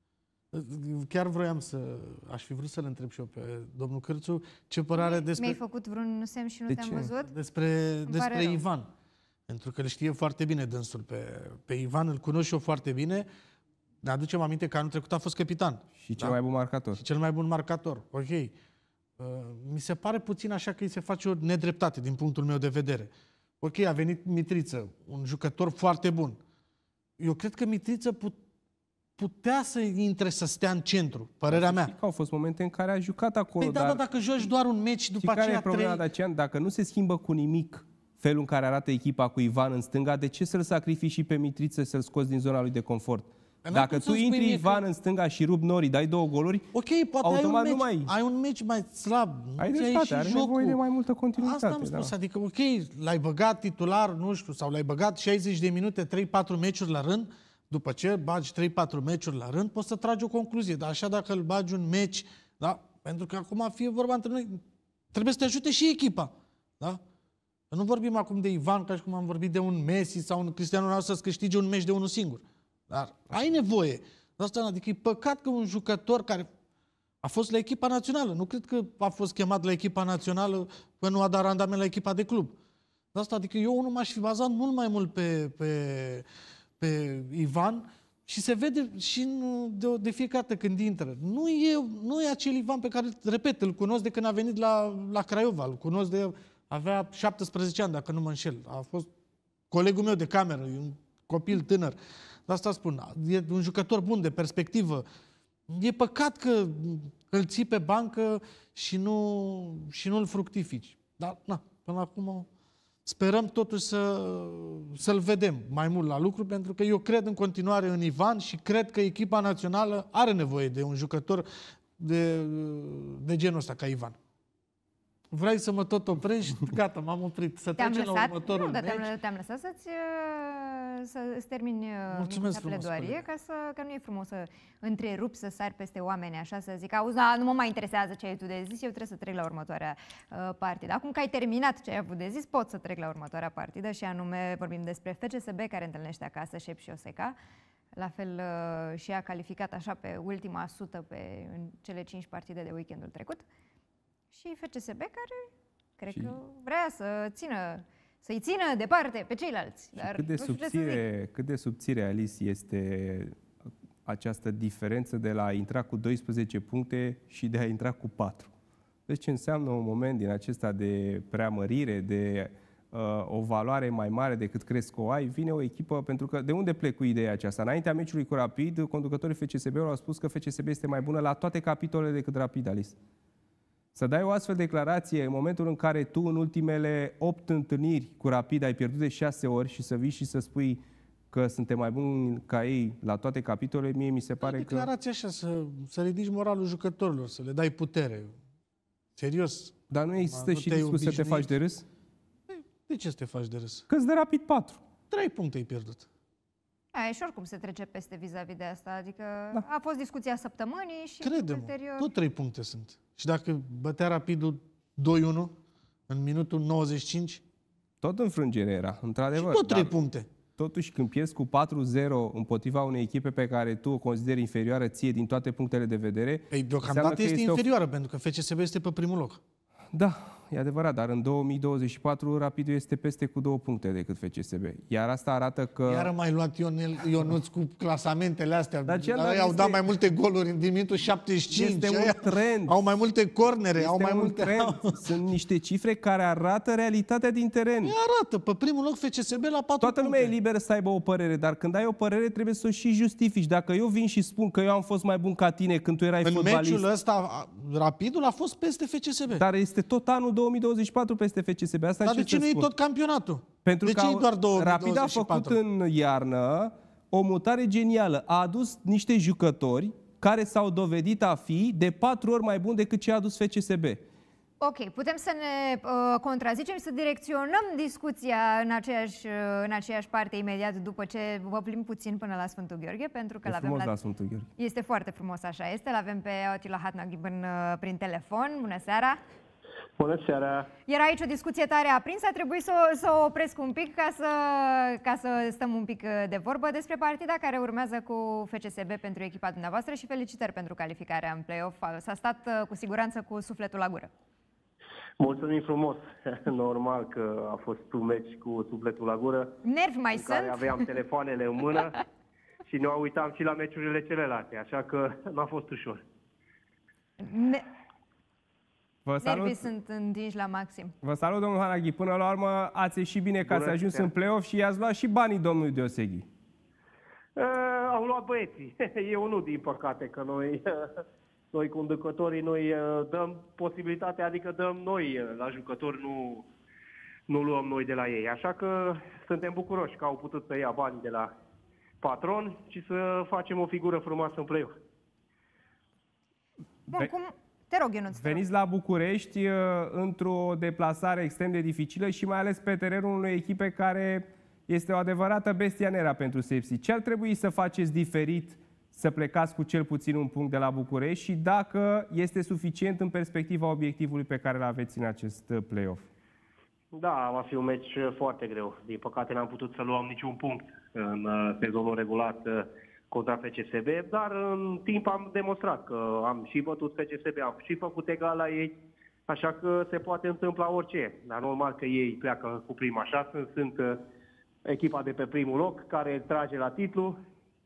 Chiar vroiam să... Aș fi vrut să-l întreb și eu pe domnul Cârțu ce părere despre... Mi-ai făcut vreun semn și nu De te-am ce? văzut? Despre, pare despre rău. Ivan. Pentru că îl știe foarte bine dânsul pe, pe Ivan, îl cunosc și eu foarte bine. Ne aducem aminte că anul trecut a fost capitan. Și cel Da? mai bun marcator. Și cel mai bun marcator. Ok. Uh, mi se pare puțin așa că îi se face o nedreptate din punctul meu de vedere. Ok, a venit Mitriță, un jucător foarte bun. Eu cred că Mitriță put, putea să intre să stea în centru, părerea mea. Că au fost momente în care a jucat acolo. Păi da, dar da, dacă joci doar un meci, după care aceea e problema, trei... Dacian? Dacă nu se schimbă cu nimic felul în care arată echipa cu Ivan în stânga, de ce să-l sacrifici și pe Mitriță să-l scoți din zona lui de confort? Dacă tu intri Ivan că... în stânga și rup Nori, dai două goluri, ok, poate automat ai un, meci, nu mai... ai un meci mai slab. Ai dreptate, are jocul. nevoie de mai multă continuitate. Asta am spus, da. adică ok, l-ai băgat titular, nu știu, sau l-ai băgat șaizeci de minute, trei patru meciuri la rând, după ce bagi trei patru meciuri la rând, poți să tragi o concluzie. Dar așa dacă îl bagi un meci, da? Pentru că acum fie vorba între noi, trebuie să te ajute și echipa. Da? Nu vorbim acum de Ivan ca și cum am vorbit de un Messi sau un Cristiano Ronaldo să-ți câștige un meci de unul singur. Dar ai nevoie. Asta, adică e păcat că un jucător care a fost la echipa națională, nu cred că a fost chemat la echipa națională până nu a dat randament la echipa de club. De asta, adică eu nu m-aș fi bazat mult mai mult pe, pe, pe Ivan și se vede și în, de, de fiecare dată când intră. Nu e, nu e acel Ivan pe care, repet, îl cunosc de când a venit la, la Craiova, îl cunosc de, avea șaptesprezece ani, dacă nu mă înșel. A fost colegul meu de cameră, e un copil tânăr. De asta spun, e un jucător bun, de perspectivă. E păcat că îl ții pe bancă și nu, și nu îl fructifici. Dar, na, până acum sperăm totuși să, să-l vedem mai mult la lucru, pentru că eu cred în continuare în Ivan și cred că echipa națională are nevoie de un jucător de, de genul ăsta, ca Ivan. Vrei să mă tot oprești? Gata, m-am oprit. Să trecem la următorul nu, dar te-am, meci. te-am lăsat să-ți, să-ți termini pledoarie, ca să, că nu e frumos să întrerupi, să sari peste oameni, așa, să zic, auzi, da, nu mă mai interesează ce ai tu de zis, eu trebuie să trec la următoarea uh, partidă. Acum că ai terminat ce ai avut de zis, pot să trec la următoarea partidă și anume vorbim despre F C S B, care întâlnește acasă Șep și Oseca. La fel uh, și a calificat așa pe ultima sută pe, în cele cinci partide de weekendul trecut. Și F C S B care cred și... că vrea să țină, să-i țină departe pe ceilalți. Dar cât, de subțire, cât de subțire, Alice, este această diferență de la a intra cu doisprezece puncte și de a intra cu patru. Deci ce înseamnă un moment din acesta de preamărire, de uh, o valoare mai mare decât crezi că o ai, vine o echipă, pentru că de unde plec cu ideea aceasta? Înaintea meciului cu Rapid, conducătorii F C S B-ului au spus că F C S B este mai bună la toate capitolele decât Rapid, Alice. Să dai o astfel de declarație în momentul în care tu în ultimele opt întâlniri cu Rapid ai pierdut de șase ori și să vii și să spui că suntem mai buni ca ei la toate capitolele, mie mi se pare că... Declarația așa, să, să ridici moralul jucătorilor, să le dai putere. Serios. Dar nu există și riscul să te faci de râs? De ce să te faci de râs? Că-ți de Rapid patru. Trei puncte ai pierdut. A, și oricum se trece peste vis-a-vis de asta, adică da. A fost discuția săptămânii și crede-mă, ulterior... tot trei puncte sunt. Și dacă bătea Rapidul doi unu în minutul nouăzeci și cinci... Tot înfrângere era, într-adevăr. Și tot trei puncte. Totuși, când pierzi cu patru zero împotriva unei echipe pe care tu o consideri inferioară ție din toate punctele de vedere... Ei, deocamdată este, este inferioară, o... pentru că F C S B este pe primul loc. Da, e adevărat, dar în două mii douăzeci și patru Rapidul este peste cu două puncte decât F C S B. Iar asta arată că... Iar mai luat Ionel, Ionuț cu clasamentele astea. Dar ce au este... dat mai multe goluri în minutul șaptezeci și cinci. Este un trend. Au mai multe cornere. Este au mai un multe... trend. Sunt niște cifre care arată realitatea din teren. E arată. Pe primul loc F C S B la patru Toată lumea puncte. e liberă să aibă o părere, dar când ai o părere trebuie să o și justifici. Dacă eu vin și spun că eu am fost mai bun ca tine când tu erai în fotbalist... În meciul ăsta, Rapidul a fost peste F C S B. Dar este tot anul două mii douăzeci și patru peste F C S B. Asta Dar de ce nu e spun. tot campionatul? Pentru de că ce e doar două mii douăzeci și patru? Rapid a făcut în iarnă o mutare genială. A adus niște jucători care s-au dovedit a fi de patru ori mai buni decât ce a adus F C S B. Ok, putem să ne uh, contrazicem, să direcționăm discuția în aceeași, uh, în aceeași parte imediat după ce vă plim puțin până la Sfântul Gheorghe, pentru că e l-avem frumos la... la Sfântul Gheorghe. Este foarte frumos, așa este. L-avem pe Attila Hatnaghib în, uh, prin telefon. Bună seara! Bună seara! Era aici o discuție tare aprinsă, a trebuit să, să o opresc un pic ca să, ca să stăm un pic de vorbă despre partida care urmează cu F C S B pentru echipa dumneavoastră și felicitări pentru calificarea în play-off. S-a stat cu siguranță cu sufletul la gură. Mulțumim frumos! Normal că a fost un meci cu sufletul la gură. Nervi mai în sunt? care aveam telefoanele în mână și ne uitam și la meciurile celelalte, așa că n-a fost ușor. Ne... Vă salut. Nervii sunt întinși la maxim. Vă salut, domnul Hanaghi. Până la urmă ați ieșit bine că ați ajuns în play-off și i-ați luat și banii domnului Deoseghi. Uh, au luat băieții. Eu nu, din păcate, că noi, noi conducătorii, noi dăm posibilitatea, adică dăm noi la jucători, nu, nu luăm noi de la ei. Așa că suntem bucuroși că au putut să ia banii de la patron și să facem o figură frumoasă în play-off. Bun, cum... Te rog, Ionuț. Veniți la București într-o deplasare extrem de dificilă și mai ales pe terenul unei echipe care este o adevărată bestia neagră pentru Sepsi. Ce ar trebui să faceți diferit să plecați cu cel puțin un punct de la București și dacă este suficient în perspectiva obiectivului pe care îl aveți în acest play-off? Da, va fi un meci foarte greu. Din păcate n-am putut să luăm niciun punct în sezonul regulat contra F C S B, dar în timp am demonstrat că am și bătut F C S B, am și făcut egal la ei, așa că se poate întâmpla orice. Dar normal că ei pleacă cu prima șansă, sunt echipa de pe primul loc care trage la titlu.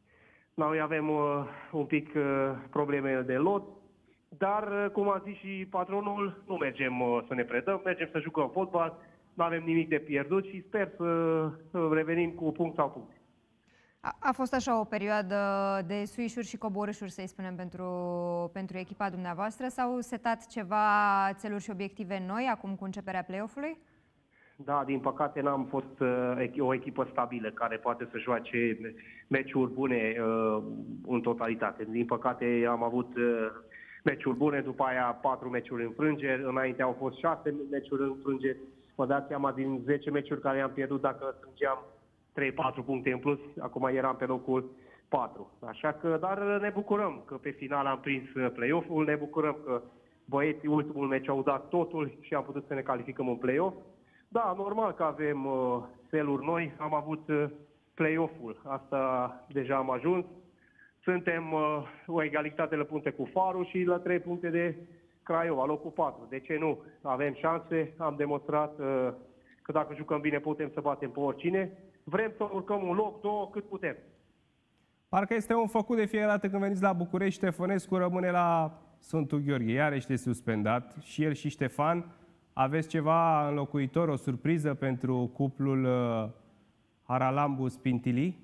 Noi avem uh, un pic uh, probleme de lot, dar, uh, cum a zis și patronul, nu mergem uh, să ne predăm, mergem să jucăm fotbal, nu avem nimic de pierdut și sper să uh, revenim cu punct sau punct. A, a fost așa o perioadă de suișuri și coborâșuri, să-i spunem, pentru, pentru echipa dumneavoastră? S-au setat ceva țeluri și obiective noi acum cu începerea play-off-ului? Da, din păcate n-am fost uh, o echipă stabilă care poate să joace meciuri bune uh, în totalitate. Din păcate am avut uh, meciuri bune, după aia patru meciuri înfrângeri, înainte au fost șase meciuri înfrângeri. Vă dați seama, din zece meciuri care am pierdut, dacă strângeam trei patru puncte în plus, acum eram pe locul patru. Așa că, dar ne bucurăm că pe final am prins play-off-ul, ne bucurăm că băieții ultimul meci au dat totul și am putut să ne calificăm în play-off. Da, normal că avem uh, feluri noi, am avut uh, play-off-ul, asta deja am ajuns. Suntem uh, o egalitate la puncte cu Farul și la trei puncte de Craiova, locul patru. De ce nu? Avem șanse, am demonstrat uh, că dacă jucăm bine putem să batem pe oricine. Vrem să urcăm un loc, două, cât putem. Parcă este un făcut de fiecare dată când veniți la București. Ștefănescu rămâne la Sfântul Gheorghe, iar este suspendat, și el și Ștefan. Aveți ceva înlocuitor, o surpriză pentru cuplul uh, Haralambu-Spintili?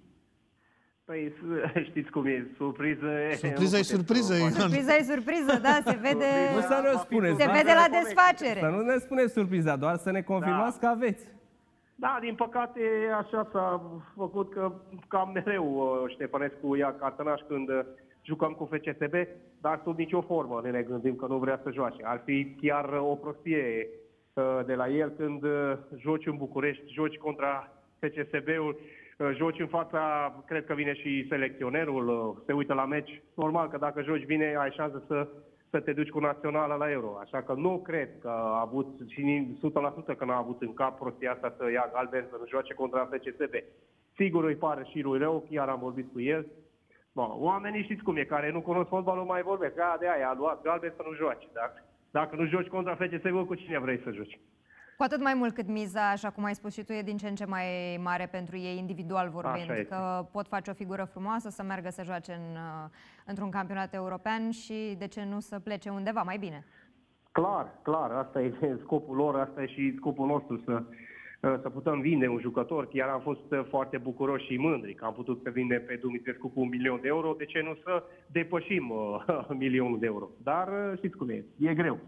Păi știți cum e, surpriză... Surpriza e surpriză, Ioan. Surpriza e surpriză, da, se vede, nu să ne spuneți, se vede la desfacere. Să nu ne spuneți surpriza, doar să ne confirmați da. Că aveți. Da, din păcate așa s-a făcut că cam mereu Ștefănescu ia cartonaș când jucăm cu F C S B, dar sub nicio formă ne, ne gândim că nu vrea să joace. Ar fi chiar o prostie de la el când joci în București, joci contra F C S B-ul, joci în fața, cred că vine și selecționerul, se uită la meci. Normal că dacă joci bine ai șansă să, să te duci cu naționala la Euro. Așa că nu cred că a avut, și o sută la sută că n-a avut în cap prostia asta să ia galben, să nu joace contra F C S B. Sigur îi pare și lui rău, chiar am vorbit cu el. Bă, oamenii știți cum e, care nu cunosc fotbalul mai vorbesc. A, de aia a luat galben să nu joace. Dacă, dacă nu joci contra F C S B, cu cine vrei să joci? Cu atât mai mult cât miza, așa cum ai spus și tu, e din ce în ce mai mare pentru ei, individual vorbind, că pot face o figură frumoasă, să meargă să joace în, într-un campionat european și de ce nu să plece undeva mai bine. Clar, clar, asta e scopul lor, asta e și scopul nostru, să, să putem vinde un jucător. Chiar am fost foarte bucuroși și mândri că am putut să vindem pe Dumitrescu cu un milion de euro, de ce nu să depășim uh, milionul de euro. Dar știți cum e, e greu.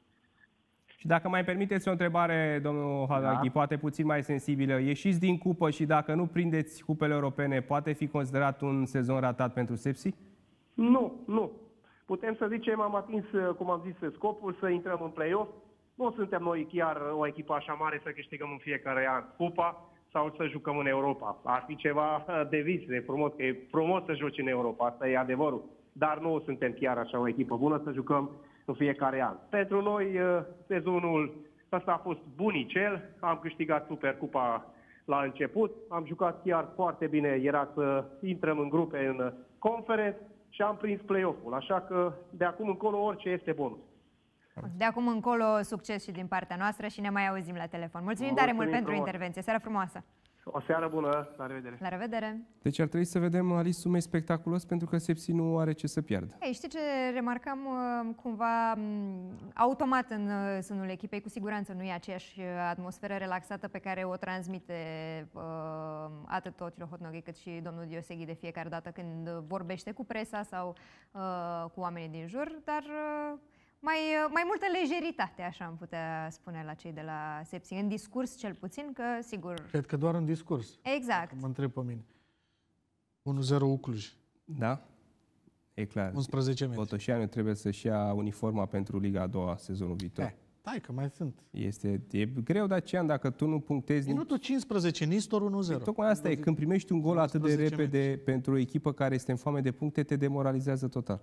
Și dacă mai permiteți o întrebare, domnul Hanaghi, da. Poate puțin mai sensibilă. Ieșiți din cupă și dacă nu prindeți cupele europene, poate fi considerat un sezon ratat pentru Sepsi? Nu, nu. Putem să zicem, am atins, cum am zis, scopul să intrăm în play-off. Nu suntem noi chiar o echipă așa mare să câștigăm în fiecare an cupa sau să jucăm în Europa. Ar fi ceva de vis, de frumos, că e frumos să joci în Europa, asta e adevărul. Dar nu suntem chiar așa o echipă bună să jucăm în fiecare an. Pentru noi, sezonul ăsta a fost bunicel, am câștigat Supercupa la început, am jucat chiar foarte bine, era să intrăm în grupe în conference și am prins play-off-ul, așa că de acum încolo orice este bonus. De acum încolo succes și din partea noastră și ne mai auzim la telefon. Mulțumim tare mult pentru intervenție, seara frumoasă! O seară bună, la revedere! La revedere! Deci ar trebui să vedem Alice un meci spectaculos pentru că Sepsi nu are ce să piardă. Ei, știi ce remarcam uh, cumva um, automat în uh, sânul echipei? Cu siguranță nu e aceeași atmosferă relaxată pe care o transmite uh, atât Totilo Hotnoghi cât și domnul Dioseghi de fiecare dată când vorbește cu presa sau uh, cu oamenii din jur, dar uh, mai, uh, mai multă lejeritate, așa am putea spune la cei de la Sepsi, în discurs cel puțin, că sigur... Cred că doar în discurs. Exact. Mă întreb pe mine. unu zero Cluj. Da? E clar. unsprezece metri. Botoșeanu trebuie să-și ia uniforma pentru Liga a doua sezonul viitor. Eh, stai că mai sunt. Este e greu, Dacian, dacă tu nu punctezi... Minutul cincisprezece, Nistor unu zero. Tocmai asta e, când primești un gol atât de unsprezece repede metri. pentru o echipă care este în foame de puncte, te demoralizează total.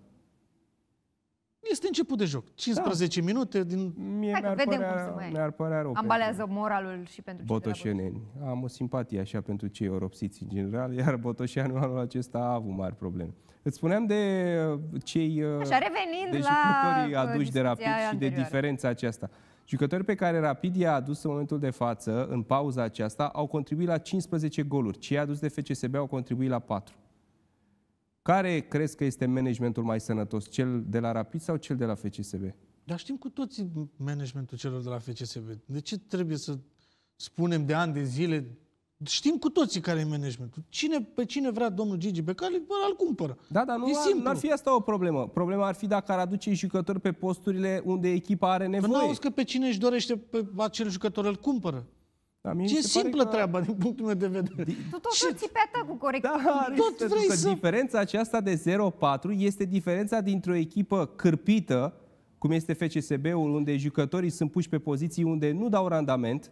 Este început de joc. cincisprezece da. minute din... Mie Hai că mi-ar vedem cum părea, se mai- mi-ar părea rău. Ambalează moralul și pentru cei de la Botoșeneni. Am o simpatie așa pentru cei oropsiți în general, iar Botoșeanu anul acesta a avut mari probleme. Îți spuneam de uh, cei uh, Așa, revenind de la, jucătorii uh, aduși de Rapid discuția și de anterioară. diferența aceasta. Jucătorii pe care Rapid i-a adus în momentul de față, în pauza aceasta, au contribuit la cincisprezece goluri. Cei adus de F C S B au contribuit la patru. Care crezi că este managementul mai sănătos? Cel de la Rapid sau cel de la F C S B? Dar știm cu toții managementul celor de la F C S B. De ce trebuie să spunem de ani de zile? Știm cu toții care e managementul. Cine, pe cine vrea domnul Gigi Becali, bă, îl cumpără. Da, dar nu E ar, simplu. n-ar fi asta o problemă. Problema ar fi dacă ar aduce jucători pe posturile unde echipa are Că nevoie. n-auzi că pe cine își dorește pe acel jucător îl cumpără. Da, mie Ce mi se pare simplă că... treaba din punctul meu de vedere. Tu tot o ții pe atacul corect. Da, are, Tot pentru vrei că să- diferența aceasta de zero patru este diferența dintre o echipă cârpită, cum este F C S B-ul, unde jucătorii sunt puși pe poziții unde nu dau randament,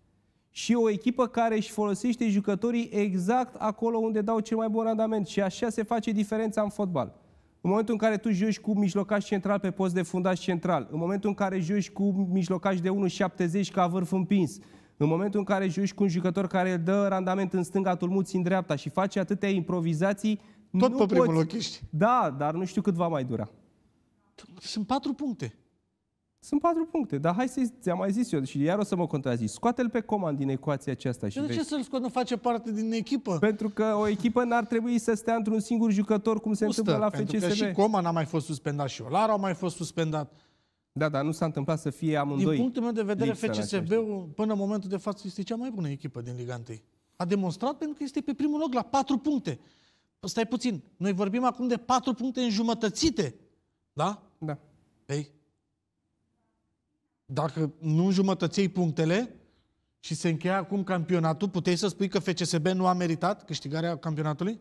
și o echipă care își folosește jucătorii exact acolo unde dau cel mai bun randament. Și așa se face diferența în fotbal. În momentul în care tu joci cu mijlocaș central pe post de fundaș central, în momentul în care joci cu mijlocaș de unu virgulă șaptezeci ca vârf împins, în momentul în care joci cu un jucător care dă randament în stânga, tu îl muți în dreapta și face atâtea improvizații, Tot nu pe primul poți... loc ești. Da, dar nu știu cât va mai dura. Sunt patru puncte. Sunt patru puncte, dar hai să ți-am mai zis eu și iar o să mă contrazic. Scoate-l pe Coman din ecuația aceasta și De ce vezi. să-l scot? Nu face parte din echipă? Pentru că o echipă n-ar trebui să stea într-un singur jucător cum se Nu întâmplă stă, la pentru că F C S și B. Coman a mai fost suspendat și Olar au mai fost suspendat. Da, dar nu s-a întâmplat să fie Din amândoi. punctul meu de vedere, lipsă în F C S același B-ul până în momentul de față este cea mai bună echipă din Liga unu. A demonstrat pentru că este pe primul loc la patru puncte. Stai puțin, noi vorbim acum de patru puncte înjumătățite. Da? Da. Ei, dacă nu înjumătăței punctele și se încheia acum campionatul, puteai să spui că F C S B nu a meritat câștigarea campionatului?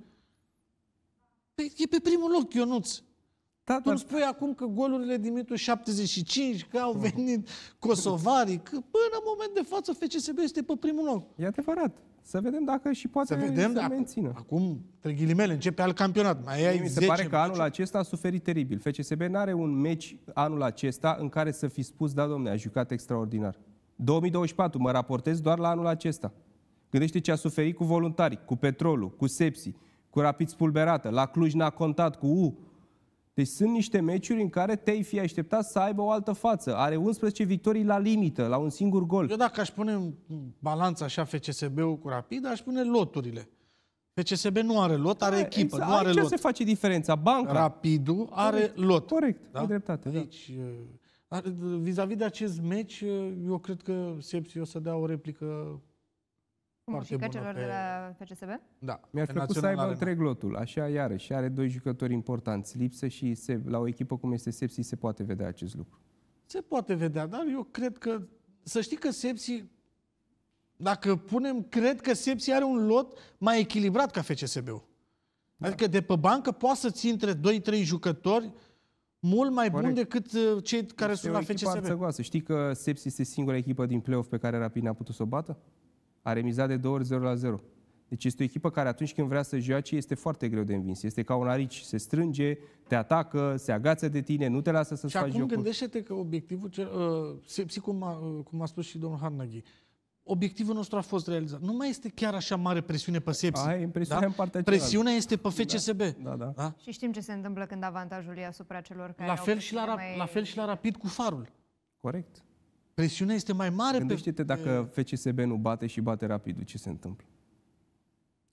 Păi e pe primul loc, Ionuț. Da, Tu dar îmi spui acum că golurile din minutul șaptezeci și cinci, că au venit kosovarii, că până în moment de față F C S B este pe primul loc. e adevărat. Să vedem dacă și poate Să vedem, să dacă mențină. acum, între ghilimele, începe alt campionat. Mai ai Mie mi se zece pare că anul meciuri. acesta a suferit teribil. F C S B n-are un meci anul acesta în care să fi spus, da, domne, a jucat extraordinar. două mii douăzeci și patru, mă raportez doar la anul acesta. Gândește ce a suferit cu Voluntari, cu Petrolul, cu Sepsi, cu Rapid Spulberată, la Cluj n-a contat, cu U. Deci sunt niște meciuri în care te-ai fi așteptat să aibă o altă față. Are unsprezece victorii la limită, la un singur gol. Eu dacă aș pune în balanță așa F C S B-ul cu Rapid, aș pune loturile. F C S B nu are lot, are echipă, Exact. nu are Aici lot. se face diferența. Banca. Rapidul are lot. Corect, ai dreptate. Da. Deci, are- vis-a-vis de acest meci, eu cred că Sepsi o să dea o replică foarte Mușică bună celor pe... de la F C S B? Da, Mi-ar pe plăcut să Național aibă Arena. întreg lotul. Așa, iarăși, are doi jucători importanți. Lipsă și se, la o echipă cum este Sepsi se poate vedea acest lucru. Se poate vedea, dar eu cred că... Să știi că Sepsi, dacă punem, cred că Sepsi are un lot mai echilibrat ca F C S B-ul. Da. Adică de pe bancă poate să ții între doi trei jucători mult mai buni decât uh, cei care Este sunt o la F C echipă S B. arțăgoasă. Știi că Sepsi este singura echipă din play-off pe care Rapid n-a putut să o bată? A remizat de două ori zero la zero. Deci este o echipă care atunci când vrea să joace este foarte greu de învins. Este ca un arici, se strânge, te atacă, se agață de tine, nu te lasă să-ți Și faci acum jocul. gândește-te că obiectivul, cel, uh, Sepsi, cum a, uh, cum a spus și domnul Harnaghi, obiectivul nostru a fost realizat. Nu mai este chiar așa mare presiune pe Sepsi. Aia e presiunea în partea cealaltă. Presiunea este pe F C S B. Da, da. Da? Și știm ce se întâmplă când avantajul e asupra celor care La, au fel și la, presiune Ra- mai... la fel și la Rapid cu Farul. Corect. Presiunea este mai mare Gândește-te pe... dacă F C S B nu bate și bate Rapidul, ce se întâmplă?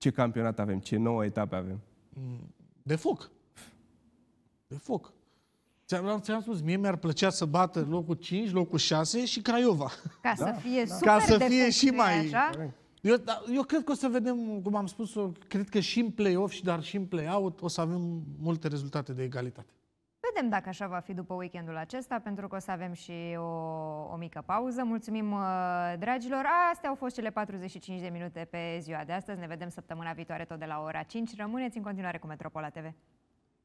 Ce campionat avem? Ce nouă etape avem? De foc. De foc. Ți-am, ți-am spus, mie mi-ar plăcea să bată locul cinci, locul șase și Craiova. Ca Da, să fie da. super Ca să de fie foc, și nu-i mai... așa? Eu, da, eu cred că o să vedem, cum am spus, cred că și în play-off, și dar și în play-out, o să avem multe rezultate de egalitate. Vedem dacă așa va fi după weekendul acesta, pentru că o să avem și o, o mică pauză. Mulțumim, uh, dragilor! Astea au fost cele patruzeci și cinci de minute pe ziua de astăzi. Ne vedem săptămâna viitoare tot de la ora cinci. Rămâneți în continuare cu Metropola T V.